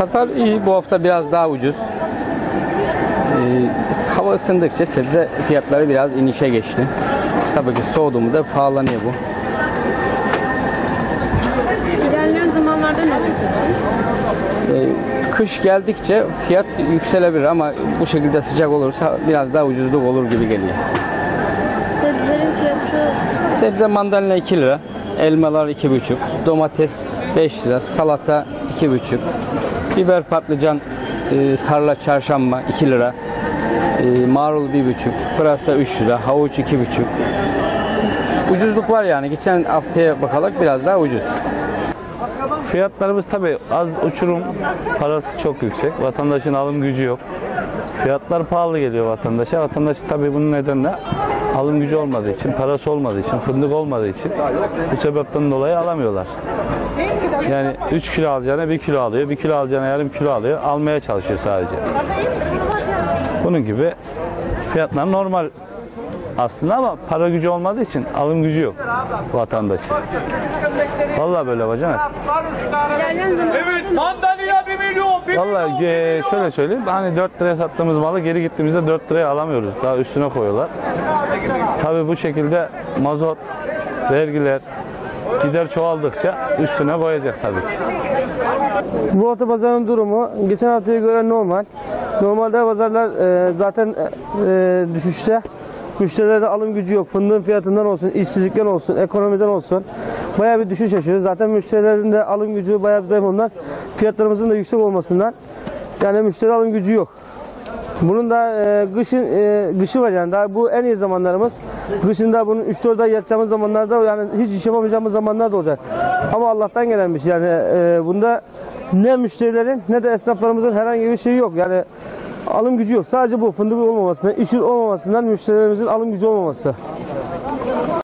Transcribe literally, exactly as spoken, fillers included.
Pazar iyi, bu hafta biraz daha ucuz. Ee, hava ısındıkça sebze fiyatları biraz inişe geçti. Tabii ki soğudu mu da pahalanıyor bu. İlerleyen zamanlarda ne olur? Ee, kış geldikçe fiyat yükselebilir ama bu şekilde sıcak olursa biraz daha ucuzluk olur gibi geliyor. Sebzelerin fiyatı Sebze mandalina iki lira, elmalar iki buçuk, domates beş lira, salata iki buçuk, biber patlıcan e, tarla çarşamba iki lira, e, marul bir buçuk, pırasa üç lira, havuç iki buçuk. Ucuzluk var yani. Geçen haftaya bakarak biraz daha ucuz. Fiyatlarımız tabii az uçurum, parası çok yüksek. Vatandaşın alım gücü yok. Fiyatlar pahalı geliyor vatandaşa. Vatandaş tabii bunun nedeniyle alım gücü olmadığı için, parası olmadığı için, fındık olmadığı için bu sebepten dolayı alamıyorlar. Yani üç kilo alacağına bir kilo alıyor, bir kilo alacağına yarım kilo alıyor. Almaya çalışıyor sadece. Bunun gibi fiyatlar normal aslında ama para gücü olmadığı için alım gücü yok vatandaşın. Vallahi böyle bacanak. ilerleyen zamanlarda Evet, mandalina bir milyon. bir Vallahi e, şöyle söyleyeyim, hani dört liraya sattığımız malı geri gittiğimizde dört liraya alamıyoruz. Daha üstüne koyuyorlar. Tabii bu şekilde mazot, vergiler, gider çoğaldıkça üstüne koyacak tabii ki. Bu hafta pazarın durumu geçen haftaya göre normal. Normalde pazarlar e, zaten e, düşüşte. Müşterilerde alım gücü yok. Fındığın fiyatından olsun, işsizlikten olsun, ekonomiden olsun. Bayağı bir düşüş yaşıyoruz. Zaten müşterilerin de alım gücü bayağı bir zayıf olduğundan, fiyatlarımızın da yüksek olmasından yani müşteri alım gücü yok. Bunun da e, kışın e, kışı var yani daha bu en iyi zamanlarımız. Kışında bunun üç dört ay yatacağımız zamanlarda yani hiç iş yapamayacağımız zamanlar da olacak. Ama Allah'tan gelen bir şey yani e, bunda ne müşterilerin ne de esnaflarımızın herhangi bir şeyi yok. Yani alım gücü yok. Sadece bu fındık olmamasından, işin olmamasından müşterilerimizin alım gücü olmaması.